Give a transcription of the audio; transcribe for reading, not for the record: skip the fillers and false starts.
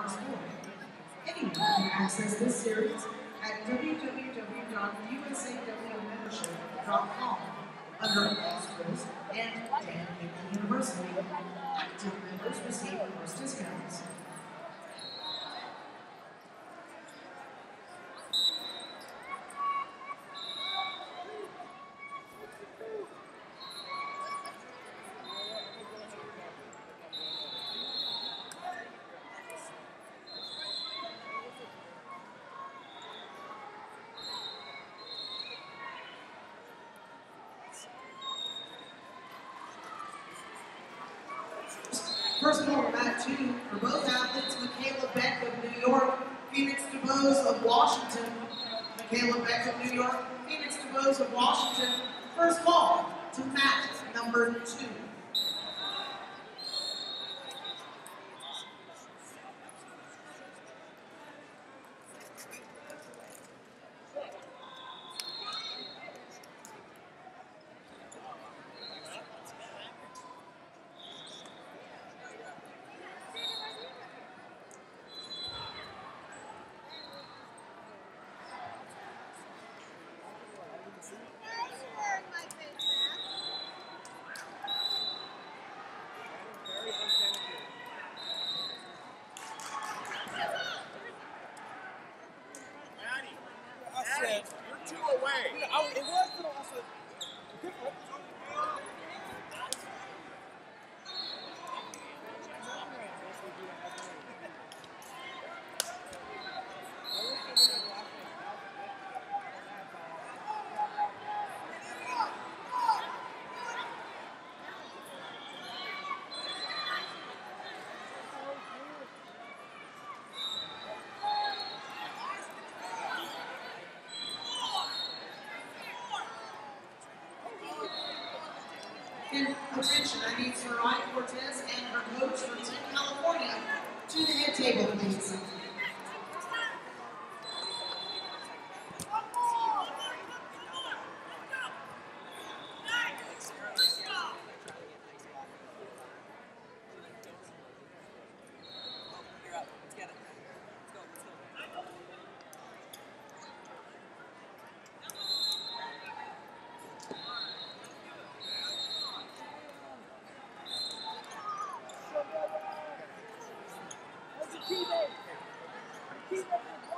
sport. Anyone can access this series at www.usawmembership.com under All Schools and Dan Hickey University. Active members receive course discounts. First ball of mat 2 for both athletes, Michaela Beck of New York, Phoenix Dubose of Washington. Michaela Beck of New York, Phoenix Dubose of Washington. First ball to mat number 2. You're 2 away. It was, but also. Attention, I need Sarai Cortez and her coach from Team California to the head table, please. Keep it.